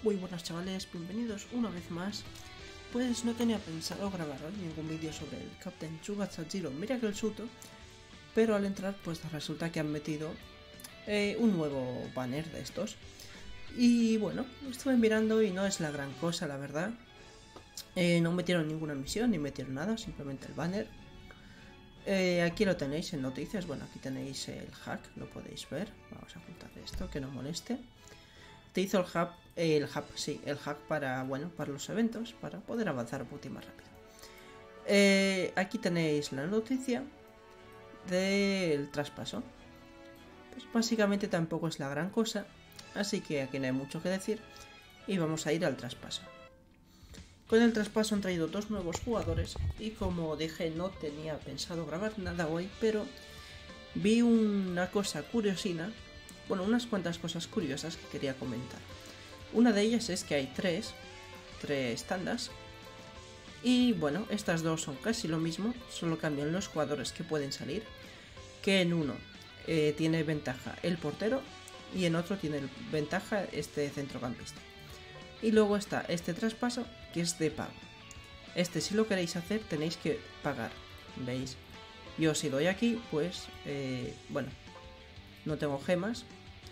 Muy buenas chavales, bienvenidos una vez más. Pues no tenía pensado grabar hoy ningún vídeo sobre el Captain Tsubasa Jiro Miracle Suto, pero al entrar pues resulta que han metido un nuevo banner de estos. Y bueno, estuve mirando y no es la gran cosa, la verdad. No metieron ninguna misión ni metieron nada, simplemente el banner. Aquí lo tenéis en noticias, bueno, aquí tenéis el hack, lo podéis ver. Vamos a ocultar esto, que no moleste. Te hizo el hack para, bueno, para los eventos, para poder avanzar un poquito más rápido. Aquí tenéis la noticia del traspaso. Pues básicamente tampoco es la gran cosa, así que aquí no hay mucho que decir y vamos a ir al traspaso. Con el traspaso han traído dos nuevos jugadores y como dije no tenía pensado grabar nada hoy, pero vi una cosa curiosina. Bueno, unas cuantas cosas curiosas que quería comentar. Una de ellas es que hay tres tandas. Y bueno, estas dos son casi lo mismo, solo cambian los jugadores que pueden salir. Que en uno tiene ventaja el portero y en otro tiene ventaja este centrocampista. Y luego está este traspaso que es de pago. Este, si lo queréis hacer, tenéis que pagar. ¿Veis? Yo si doy aquí, pues bueno, no tengo gemas.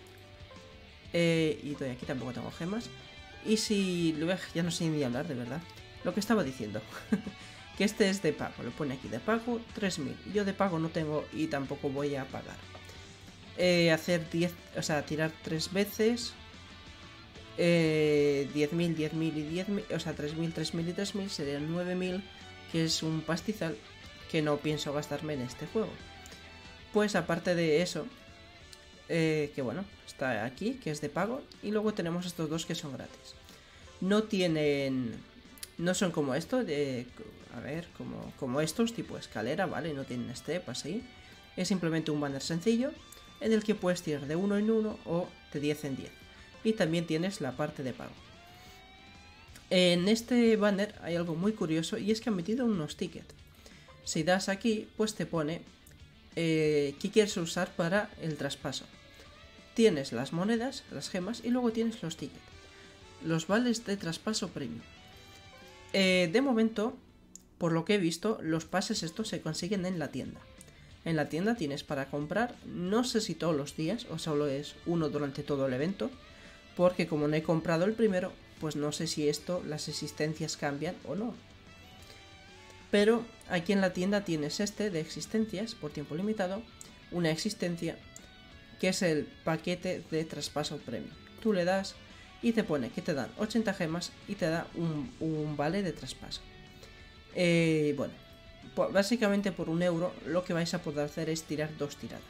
Y doy aquí, tampoco tengo gemas. Y si... ya no sé ni hablar, de verdad. Lo que estaba diciendo. Que este es de pago. Lo pone aquí de pago, 3000. Yo de pago no tengo y tampoco voy a pagar. Hacer 10... O sea, tirar 3 veces. 10.000, 10.000 y 10.000. O sea, 3.000, 3.000 y 3.000 serían 9.000. Que es un pastizal que no pienso gastarme en este juego. Pues aparte de eso... que bueno, está aquí, que es de pago. Y luego tenemos estos dos que son gratis. No tienen... No son como esto, a ver, como estos, tipo escalera, ¿vale? No tienen step, así. Es simplemente un banner sencillo, en el que puedes tirar de 1 en 1 o de 10 en 10. Y también tienes la parte de pago. En este banner hay algo muy curioso, y es que han metido unos tickets. Si das aquí, pues te pone qué quieres usar para el traspaso. Tienes las monedas, las gemas, y luego tienes los tickets. Los vales de traspaso premium. De momento, por lo que he visto, los pases estos se consiguen en la tienda. En la tienda tienes para comprar, no sé si todos los días o solo es uno durante todo el evento, porque como no he comprado el primero, pues no sé si las existencias cambian o no. Pero aquí en la tienda tienes este de existencias por tiempo limitado, una existencia, que es el paquete de traspaso premium. Tú le das y te pone que te dan 80 gemas y te da un vale de traspaso. Bueno, básicamente por 1 euro lo que vais a poder hacer es tirar 2 tiradas.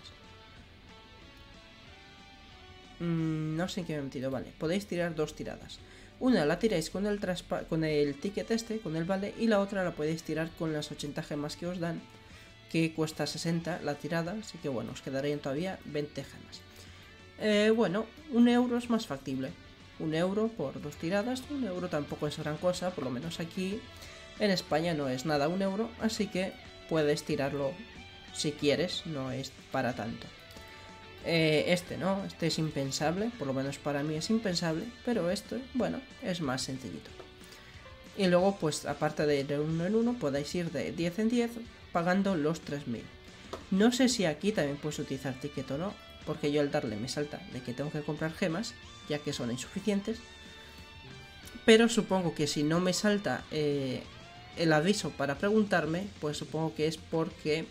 No sé en qué me he metido, vale. Podéis tirar 2 tiradas. Una la tiráis con el ticket este, con el vale, y la otra la podéis tirar con las 80 gemas que os dan, que cuesta 60 la tirada, así que bueno, os quedarían todavía 20 gemas. Bueno, 1 euro es más factible. 1 euro por 2 tiradas, 1 euro tampoco es gran cosa, por lo menos aquí en España no es nada 1 euro, así que puedes tirarlo si quieres, no es para tanto. Este no, este es impensable, por lo menos para mí es impensable, pero este, bueno, es más sencillito. Y luego, pues aparte de 1 en 1, podéis ir de 10 en 10 pagando los 3000. No sé si aquí también puedes utilizar ticket o no, porque yo al darle me salta de que tengo que comprar gemas, ya que son insuficientes. Pero supongo que si no me salta el aviso para preguntarme, pues supongo que es porque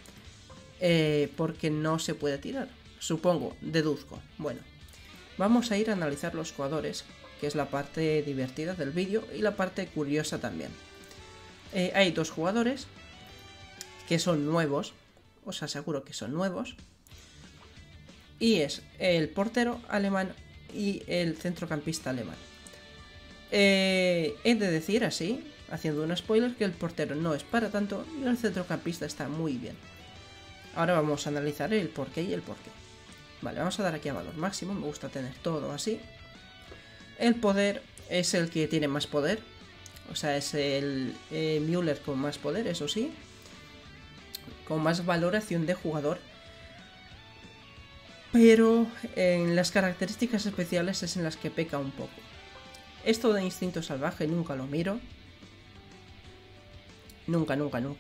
no se puede tirar. Supongo, deduzco. Bueno, vamos a ir a analizar los jugadores, que es la parte divertida del vídeo y la parte curiosa también. Hay dos jugadores que son nuevos, os aseguro que son nuevos. Y es el portero alemán y el centrocampista alemán. He de decir así, haciendo un spoiler, que el portero no es para tanto y el centrocampista está muy bien. Ahora vamos a analizar el porqué y el porqué. Vale, vamos a dar aquí a valor máximo, me gusta tener todo así. El poder es el que tiene más poder, o sea, es el Müller con más poder, eso sí. Con más valoración de jugador. Pero en las características especiales es en las que peca un poco. Esto de instinto salvaje nunca lo miro. Nunca.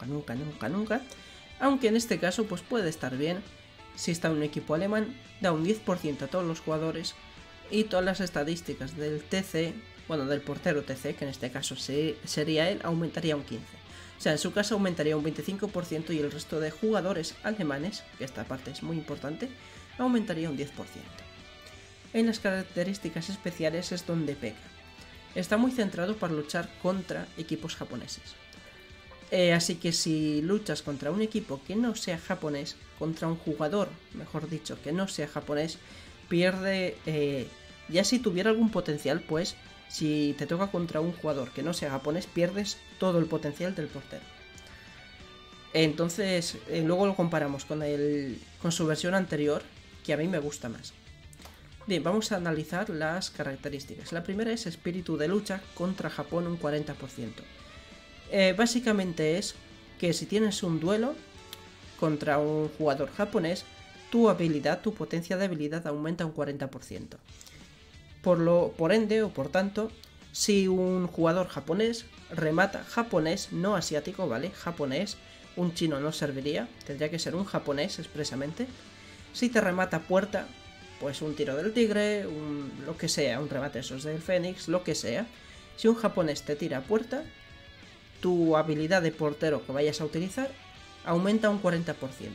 Aunque en este caso pues puede estar bien. Si está un equipo alemán, da un 10% a todos los jugadores y todas las estadísticas del TC, bueno, del portero TC, que en este caso sería él, aumentaría un 15%. O sea, en su caso aumentaría un 25% y el resto de jugadores alemanes, que esta parte es muy importante, aumentaría un 10%. En las características especiales es donde peca. Está muy centrado para luchar contra equipos japoneses. Así que si luchas contra un equipo que no sea japonés, contra un jugador, mejor dicho, que no sea japonés, pierde, ya si tuviera algún potencial, pues si te toca contra un jugador que no sea japonés, pierdes todo el potencial del portero. Entonces, luego lo comparamos con su versión anterior, que a mí me gusta más. Bien, vamos a analizar las características. La primera es espíritu de lucha contra Japón un 40%. Básicamente es que si tienes un duelo contra un jugador japonés, tu habilidad, tu potencia de habilidad aumenta un 40%. Por ende, o por tanto, si un jugador japonés remata, japonés, no asiático, ¿vale? Japonés, un chino no serviría, tendría que ser un japonés expresamente. Si te remata puerta, pues un tiro del tigre, lo que sea, un remate esos del fénix, lo que sea. Si un japonés te tira a puerta, tu habilidad de portero que vayas a utilizar aumenta un 40%.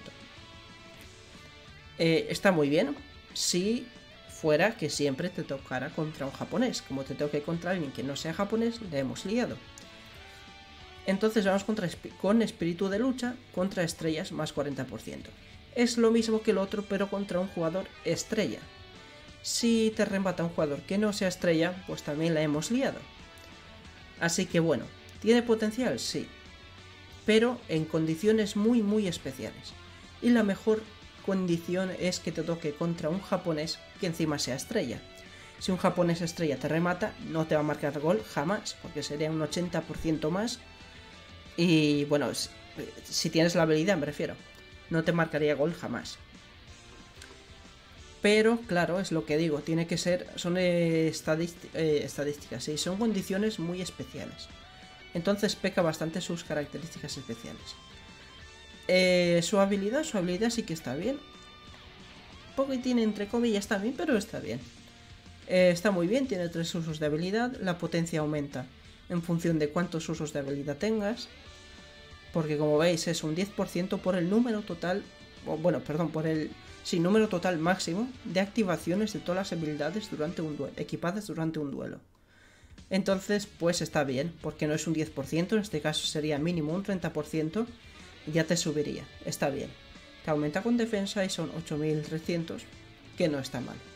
Está muy bien si fuera que siempre te tocara contra un japonés. Como te toque contra alguien que no sea japonés, le hemos liado. Entonces vamos con espíritu de lucha contra estrellas más 40%. Es lo mismo que el otro, pero contra un jugador estrella. Si te remata un jugador que no sea estrella, pues también la hemos liado. Así que bueno, ¿tiene potencial? Sí. Pero en condiciones muy especiales. Y la mejor condición es que te toque contra un japonés que encima sea estrella. Si un japonés estrella te remata, no te va a marcar gol jamás, porque sería un 80% más. Y bueno, si tienes la habilidad me refiero, no te marcaría gol jamás. Pero claro, es lo que digo, tiene que ser, son estadísticas, sí, son condiciones muy especiales. Entonces peca bastante sus características especiales. Su habilidad sí que está bien. Poquitín entre comillas está bien, pero está bien. Está muy bien, tiene 3 usos de habilidad. La potencia aumenta en función de cuántos usos de habilidad tengas. Porque como veis es un 10% por el número total. Por el número total máximo de activaciones de todas las habilidades equipadas durante un duelo. Entonces, pues está bien, porque no es un 10%, en este caso sería mínimo un 30%, y ya te subiría, está bien. Te aumenta con defensa y son 8300, que no está mal.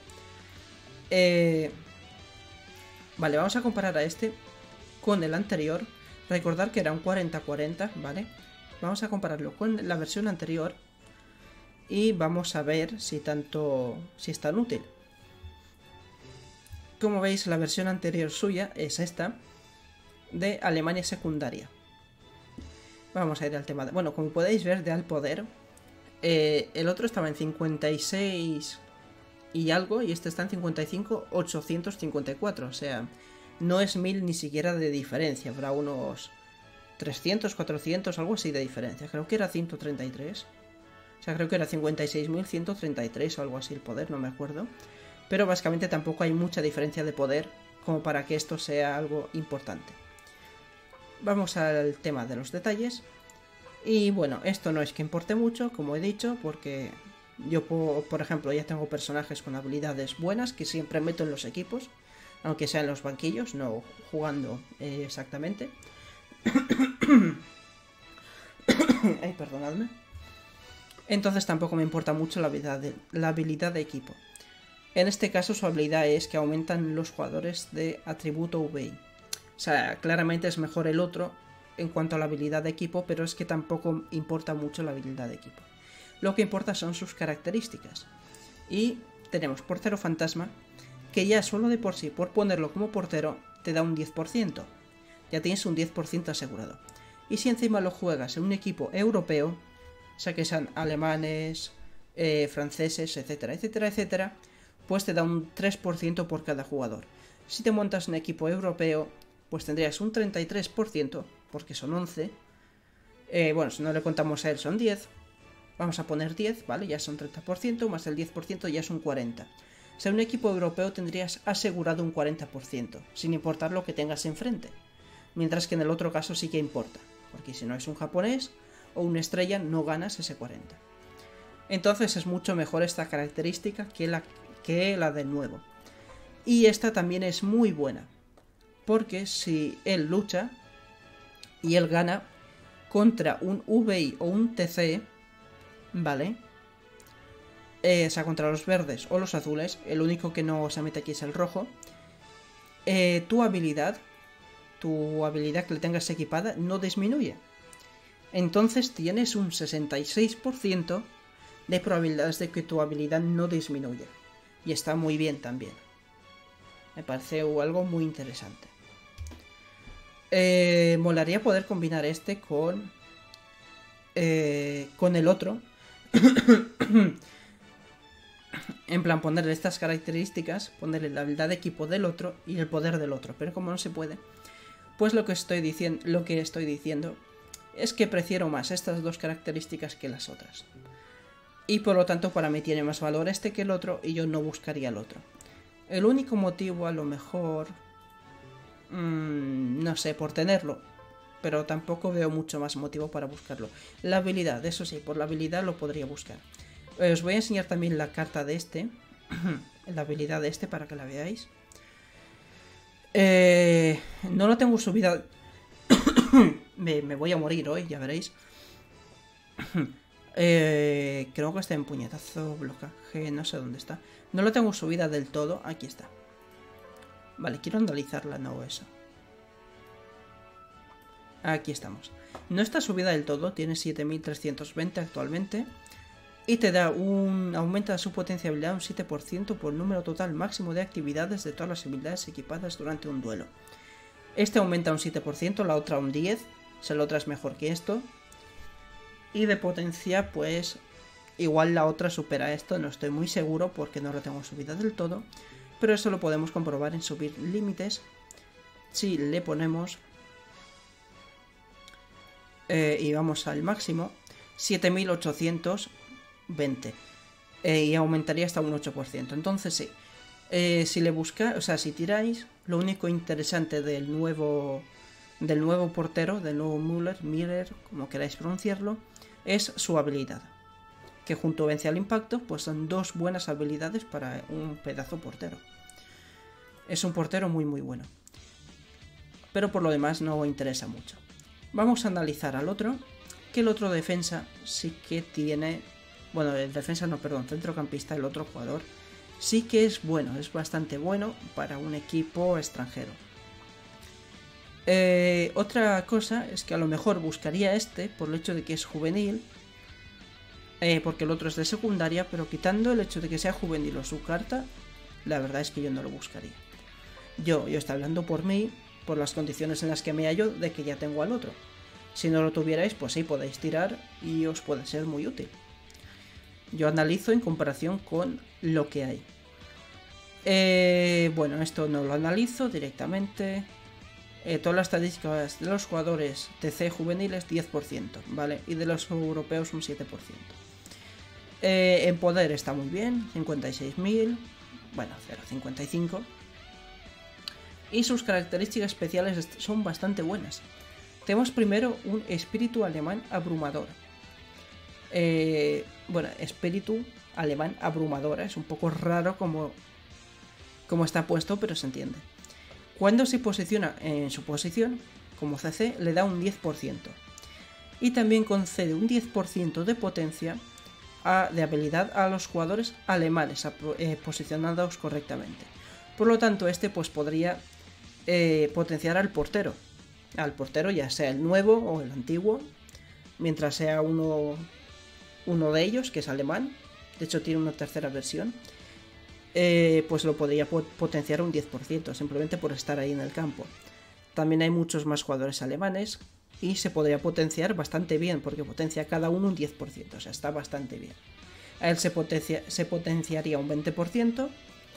Vale, vamos a comparar a este con el anterior. Recordar que era un 40-40, ¿vale? Vamos a compararlo con la versión anterior y vamos a ver si es tan útil. Como veis, la versión anterior suya es esta, de Alemania secundaria. Vamos a ir al tema de... Bueno, como podéis ver, de al poder, el otro estaba en 56 y algo, y este está en 55,854, o sea, no es 1000 ni siquiera de diferencia, habrá unos 300, 400, algo así de diferencia, creo que era 133, o sea, creo que era 56.133 o algo así el poder, no me acuerdo. Pero básicamente tampoco hay mucha diferencia de poder como para que esto sea algo importante. Vamos al tema de los detalles. Y bueno, esto no es que importe mucho, como he dicho, porque yo, por ejemplo, ya tengo personajes con habilidades buenas que siempre meto en los equipos, aunque sea en los banquillos, no jugando exactamente. Ay, perdonadme. Entonces tampoco me importa mucho la habilidad de equipo. En este caso su habilidad es que aumentan los jugadores de atributo VI. O sea, claramente es mejor el otro en cuanto a la habilidad de equipo, pero es que tampoco importa mucho la habilidad de equipo. Lo que importa son sus características. Y tenemos portero fantasma, que ya solo de por sí, por ponerlo como portero, te da un 10%. Ya tienes un 10% asegurado. Y si encima lo juegas en un equipo europeo, o sea que sean alemanes, franceses, etcétera, etcétera, etcétera, pues te da un 3% por cada jugador. Si te montas un equipo europeo, pues tendrías un 33%, porque son 11. Bueno, si no le contamos a él son 10. Vamos a poner 10, ¿vale? Ya son 30%, más el 10% ya es un 40%. O sea, un equipo europeo tendrías asegurado un 40%, sin importar lo que tengas enfrente. Mientras que en el otro caso sí que importa, porque si no es un japonés o una estrella, no ganas ese 40%. Entonces es mucho mejor esta característica que la del nuevo. Y esta también es muy buena, porque si él lucha y él gana contra un VI o un TC, ¿vale? O sea, contra los verdes o los azules, el único que no se mete aquí es el rojo. Tu habilidad que le tengas equipada no disminuye. Entonces tienes un 66% de probabilidades de que tu habilidad no disminuya. Y está muy bien también. Me parece algo muy interesante. Molaría poder combinar este con el otro. En plan, ponerle estas características, ponerle la habilidad de equipo del otro y el poder del otro. Pero como no se puede, pues lo que estoy diciendo es que prefiero más estas dos características que las otras. Y por lo tanto para mí tiene más valor este que el otro y yo no buscaría el otro. El único motivo a lo mejor... no sé, por tenerlo. Pero tampoco veo mucho más motivo para buscarlo. La habilidad, eso sí, por la habilidad lo podría buscar. Os voy a enseñar también la carta de este. La habilidad de este para que la veáis. No la tengo subida... me voy a morir hoy, ya veréis. Creo que está en puñetazo blocaje, no sé dónde está. No la tengo subida del todo, aquí está. Vale, quiero analizarla, no eso. Aquí estamos. No está subida del todo, tiene 7320 actualmente. Y te da aumenta su potencialidad un 7% por número total máximo de actividades de todas las habilidades equipadas durante un duelo. Este aumenta un 7%, la otra un 10%. O sea, la otra es mejor que esto. Y de potencia, pues igual la otra supera esto, no estoy muy seguro porque no lo tengo subida del todo. Pero eso lo podemos comprobar en subir límites. Si le ponemos... y vamos al máximo, 7820. Y aumentaría hasta un 8%. Entonces sí. Si le busca, o sea, si tiráis, lo único interesante del nuevo portero, del nuevo Miller, como queráis pronunciarlo, es su habilidad. Que junto a vence al impacto, pues son dos buenas habilidades para un pedazo portero. Es un portero muy muy bueno. Pero por lo demás no interesa mucho. Vamos a analizar al otro, que el otro defensa sí que tiene... Bueno, el defensa no, perdón, centrocampista, el otro jugador, sí que es bueno, es bastante bueno para un equipo extranjero. Otra cosa es que a lo mejor buscaría este por el hecho de que es juvenil, porque el otro es de secundaria, pero quitando el hecho de que sea juvenil o su carta, la verdad es que yo no lo buscaría. Yo estoy hablando por mí, por las condiciones en las que me hallo, de que ya tengo al otro. Si no lo tuvierais, pues sí, podéis tirar y os puede ser muy útil. Yo analizo en comparación con lo que hay. Bueno, esto no lo analizo directamente. Todas las estadísticas de los jugadores TC juveniles 10%, ¿vale? Y de los europeos un 7%. En poder está muy bien, 56.000, bueno, 0.55. Y sus características especiales son bastante buenas. Tenemos primero un espíritu alemán abrumador. Bueno, espíritu alemán abrumador, es un poco raro como está puesto, pero se entiende. Cuando se posiciona en su posición, como CC, le da un 10%. Y también concede un 10% de potencia de habilidad a los jugadores alemanes posicionados correctamente. Por lo tanto, este pues podría potenciar al portero. Al portero, ya sea el nuevo o el antiguo, mientras sea uno de ellos, que es alemán. De hecho, tiene una tercera versión. Pues lo podría potenciar un 10%, simplemente por estar ahí en el campo. También hay muchos más jugadores alemanes y se podría potenciar bastante bien, porque potencia cada uno un 10%, o sea, está bastante bien. A él se potenciaría un 20%,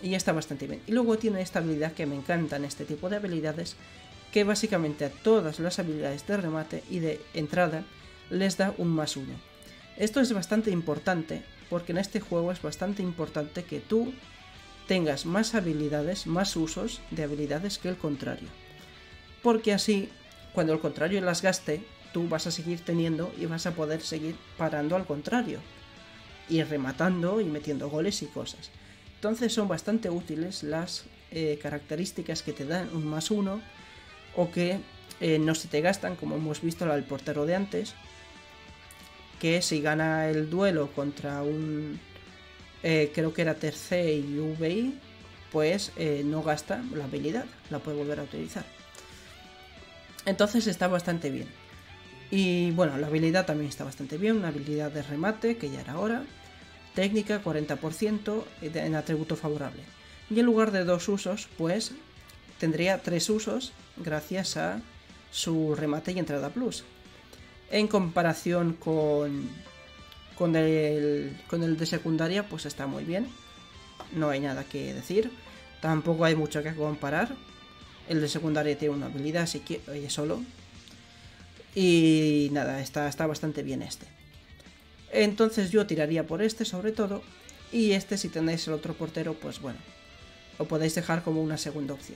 Y está bastante bien. Y luego tiene esta habilidad que me encantan este tipo de habilidades, que básicamente a todas las habilidades de remate y de entrada les da un +1. Esto es bastante importante, porque en este juego es bastante importante que tú tengas más habilidades, más usos de habilidades que el contrario. Porque así, cuando el contrario las gaste, tú vas a seguir teniendo y vas a poder seguir parando al contrario. Y rematando y metiendo goles y cosas. Entonces son bastante útiles las características que te dan un +1 o que no se te gastan, como hemos visto al portero de antes, que si gana el duelo contra un creo que era Terce y VI, pues no gasta la habilidad, la puede volver a utilizar. Entonces está bastante bien. Y bueno, la habilidad también está bastante bien, una habilidad de remate, que ya era hora. Técnica 40% en atributo favorable. Y en lugar de 2 usos, pues tendría 3 usos gracias a su remate y entrada plus. En comparación con el de secundaria, pues está muy bien. No hay nada que decir. Tampoco hay mucho que comparar. El de secundaria tiene una habilidad, así que solo. Y nada, está bastante bien este. Entonces yo tiraría por este sobre todo. Y este, si tenéis el otro portero, pues bueno, lo podéis dejar como una segunda opción.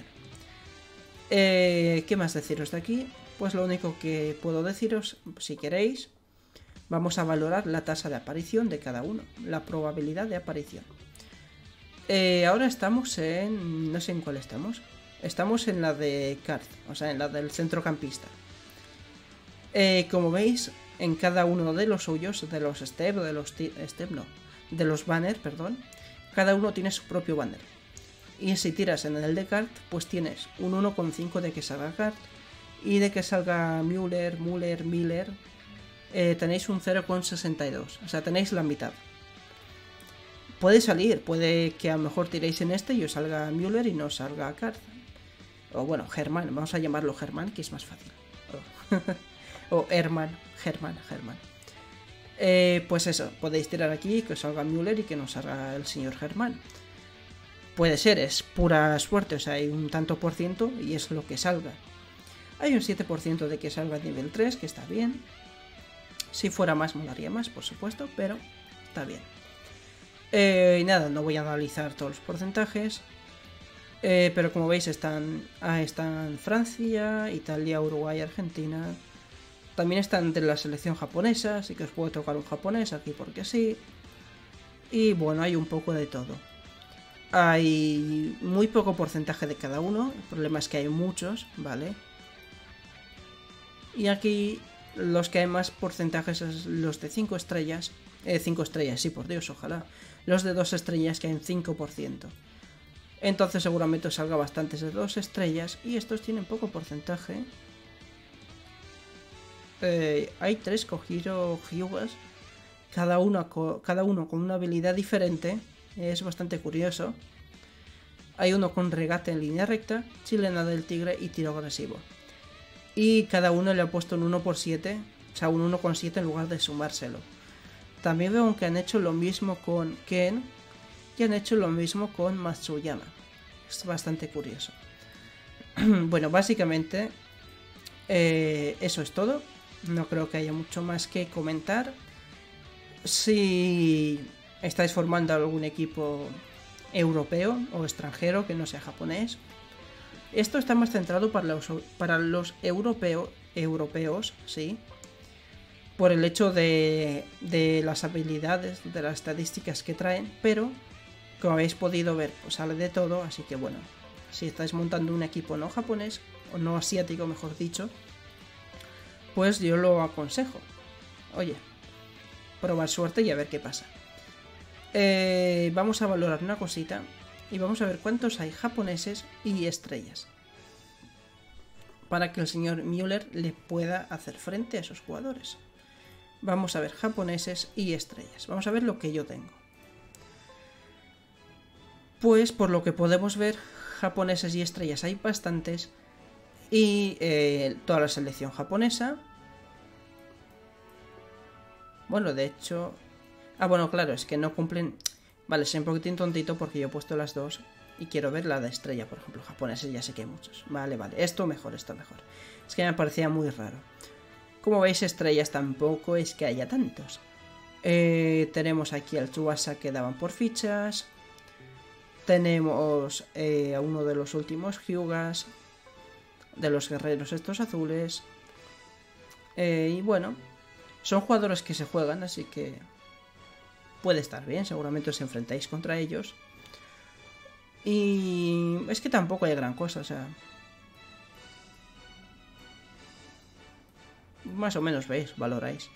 ¿Qué más deciros de aquí? Pues lo único que puedo deciros, si queréis, vamos a valorar la tasa de aparición de cada uno, la probabilidad de aparición. Ahora estamos en... no sé en cuál estamos. Estamos en la de Card, o sea, en la del centrocampista. Como veis, en cada uno de los suyos, de los step, de los banner, perdón, cada uno tiene su propio banner. Y si tiras en el de Card, pues tienes un 1,5 de que salga Card y de que salga Müller, Miller, tenéis un 0,62, o sea, tenéis la mitad. Puede salir, puede que a lo mejor tiréis en este y os salga Müller y no os salga Card. O bueno, Germán, vamos a llamarlo Germán, que es más fácil. O Germán. Pues eso, podéis tirar aquí que os salga Müller y que nos salga el señor Germán. Puede ser, es pura suerte, o sea, hay un tanto por ciento y es lo que salga. Hay un 7% de que salga nivel 3, que está bien. Si fuera más, molaría más, por supuesto, pero está bien. Y nada, no voy a analizar todos los porcentajes. Pero como veis están Francia, Italia, Uruguay, Argentina. También están de la selección japonesa, así que os puedo tocar un japonés aquí porque sí. Y bueno, hay un poco de todo. Hay muy poco porcentaje de cada uno, el problema es que hay muchos, ¿vale? Y aquí los que hay más porcentajes son los de 5 estrellas. 5 estrellas, sí, por Dios, ojalá. Los de 2 estrellas que hay en 5%. Entonces seguramente os salga bastantes de 2 estrellas y estos tienen poco porcentaje. Hay 3 Kojiro Hyugas, cada uno con una habilidad diferente. Es bastante curioso. Hay uno con regate en línea recta, chilena del tigre y tiro agresivo. Y cada uno le ha puesto un 1/7, o sea, un 1,7 en lugar de sumárselo. También veo que han hecho lo mismo con Ken y han hecho lo mismo con Matsuyama. Es bastante curioso. Bueno, básicamente eso es todo. No creo que haya mucho más que comentar. Si estáis formando algún equipo europeo o extranjero que no sea japonés, esto está más centrado para los europeos, sí, por el hecho de las habilidades, de las estadísticas que traen, pero como habéis podido ver, pues sale de todo, así que bueno, si estáis montando un equipo no japonés, o no asiático mejor dicho, pues yo lo aconsejo. Oye, probar suerte y a ver qué pasa. Vamos a valorar una cosita y vamos a ver cuántos hay japoneses y estrellas, para que el señor Müller le pueda hacer frente a esos jugadores. Vamos a ver japoneses y estrellas. Vamos a ver lo que yo tengo. Pues por lo que podemos ver, japoneses y estrellas hay bastantes. Y toda la selección japonesa. Bueno, de hecho... Ah, bueno, claro, es que no cumplen... Vale, soy un poquitín tontito porque yo he puesto las dos. Y quiero ver la de estrella, por ejemplo, japoneses, ya sé que hay muchos. Vale, vale, esto mejor, esto mejor. Es que me parecía muy raro. Como veis, estrellas tampoco es que haya tantos. Tenemos aquí al Tsubasa que daban por fichas. Tenemos a uno de los últimos Hyugas, de los guerreros estos azules. Y bueno, son jugadores que se juegan, así que puede estar bien, seguramente os enfrentáis contra ellos. Y es que tampoco hay gran cosa, o sea, más o menos veis, valoráis.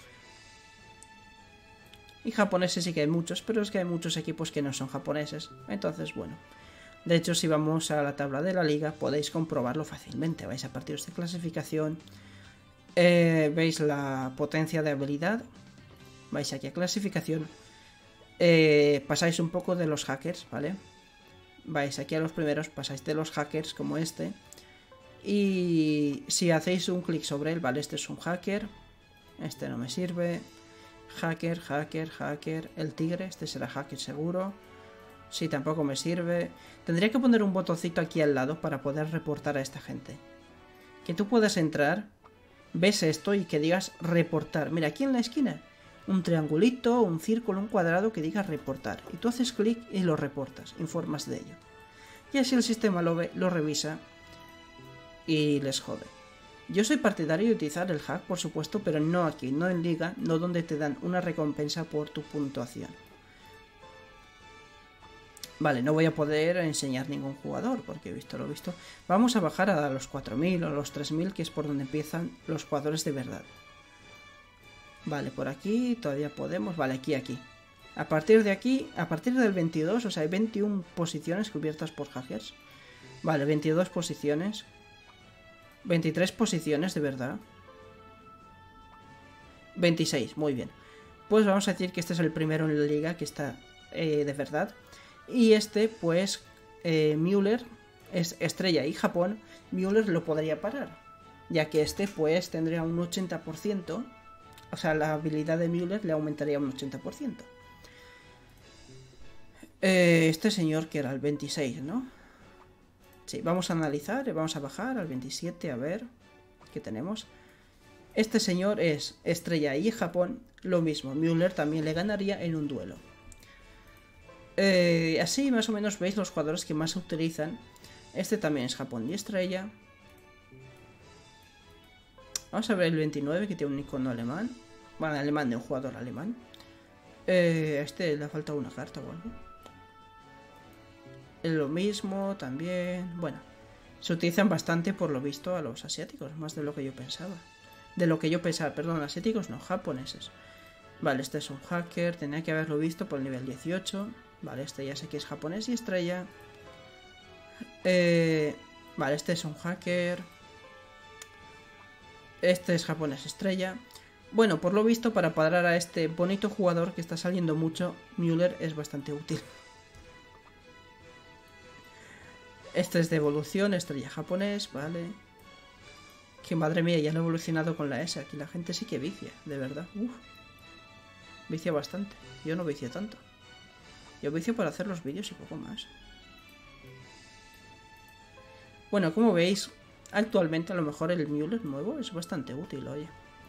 Y japoneses sí que hay muchos, pero es que hay muchos equipos que no son japoneses, entonces bueno. De hecho, si vamos a la tabla de la liga, podéis comprobarlo fácilmente. Vais a partidos de clasificación, veis la potencia de habilidad, vais aquí a clasificación, pasáis un poco de los hackers, ¿vale? Vais aquí a los primeros, pasáis de los hackers como este. Y si hacéis un clic sobre él, vale, este es un hacker. Este no me sirve. Hacker, hacker, hacker. El tigre, este será hacker seguro. Sí, tampoco me sirve. Tendría que poner un botoncito aquí al lado para poder reportar a esta gente. Que tú puedas entrar, ves esto y que digas reportar. Mira, aquí en la esquina, un triangulito, un círculo, un cuadrado que diga reportar. Y tú haces clic y lo reportas, informas de ello. Y así el sistema lo ve, lo revisa y les jode. Yo soy partidario de utilizar el hack, por supuesto, pero no aquí, no en liga, no donde te dan una recompensa por tu puntuación. Vale, no voy a poder enseñar ningún jugador, porque he visto lo visto. Vamos a bajar a los 4000 o los 3000, que es por donde empiezan los jugadores de verdad. Vale, por aquí todavía podemos. Vale, aquí. A partir de aquí, a partir del 22, o sea, hay 21 posiciones cubiertas por hackers. Vale, 22 posiciones. 23 posiciones, de verdad. 26, muy bien. Pues vamos a decir que este es el primero en la liga que está de verdad. Y este, pues, Müller es estrella y Japón. Müller lo podría parar, ya que este, pues, tendría un 80%. O sea, la habilidad de Müller le aumentaría un 80%. Este señor que era el 26, ¿no? Sí, vamos a analizar, vamos a bajar al 27, a ver qué tenemos. Este señor es estrella y Japón, lo mismo. Müller también le ganaría en un duelo. Así más o menos veis los jugadores que más se utilizan. Este también es Japón y estrella. Vamos a ver el 29 que tiene un icono alemán. Bueno, alemán de un jugador alemán. A este le falta una carta o algo. Es lo mismo también. Bueno, se utilizan bastante por lo visto a los asiáticos, más de lo que yo pensaba. Perdón, asiáticos no, japoneses. Vale, este es un hacker, tenía que haberlo visto por el nivel 18. Vale, este ya sé que es japonés y estrella. Vale, este es un hacker. Este es japonés estrella. Bueno, por lo visto, para parar a este bonito jugador que está saliendo mucho, Müller es bastante útil. Este es de evolución, estrella japonés, vale. Que madre mía, ya lo he evolucionado con la S. Aquí la gente sí que vicia, de verdad. Uf. Vicia bastante. Yo no vicio tanto. Yo vicio para hacer los vídeos y poco más. Bueno, como veis, actualmente a lo mejor el Müller nuevo es bastante útil, oye.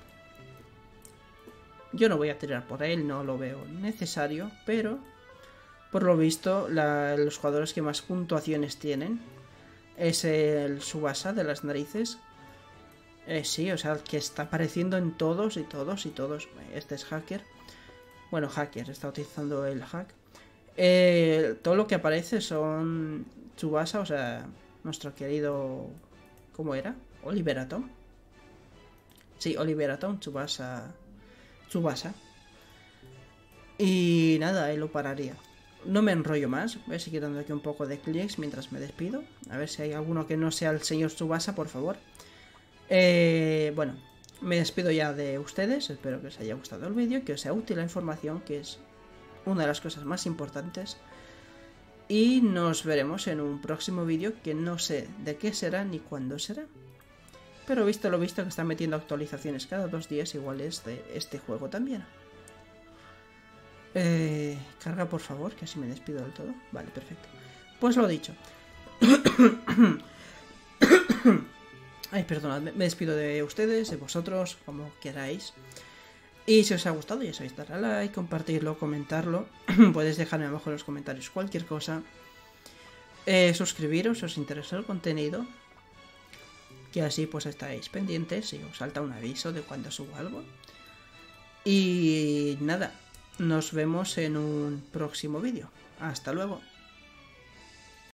Yo no voy a tirar por él, no lo veo necesario, pero por lo visto los jugadores que más puntuaciones tienen es el Tsubasa de las narices. Sí, o sea, que está apareciendo en todos y todos y todos. Este es hacker. Bueno, hacker, está utilizando el hack. Todo lo que aparece son Tsubasa, o sea, nuestro querido... ¿Cómo era? Oliver Atom. Sí, Oliver Atom, Tsubasa. Y nada, él lo pararía. No me enrollo más, voy a seguir dando aquí un poco de clics mientras me despido. A ver si hay alguno que no sea el señor Tsubasa, por favor. Bueno, me despido ya de ustedes, espero que os haya gustado el vídeo, que os sea útil la información, que es una de las cosas más importantes. Y nos veremos en un próximo vídeo que no sé de qué será ni cuándo será. Pero visto lo visto que están metiendo actualizaciones cada 2 días, igual es de este juego también. Carga por favor, que así me despido del todo. Vale, perfecto. Pues lo dicho. Ay, perdonad, me despido de ustedes, de vosotros, como queráis. Y si os ha gustado, ya sabéis, darle a like, compartirlo, comentarlo. Podéis dejarme abajo en los comentarios cualquier cosa. Suscribiros si os interesa el contenido. Que así pues estaréis pendientes y os salta un aviso de cuando subo algo. Y nada, nos vemos en un próximo vídeo. Hasta luego.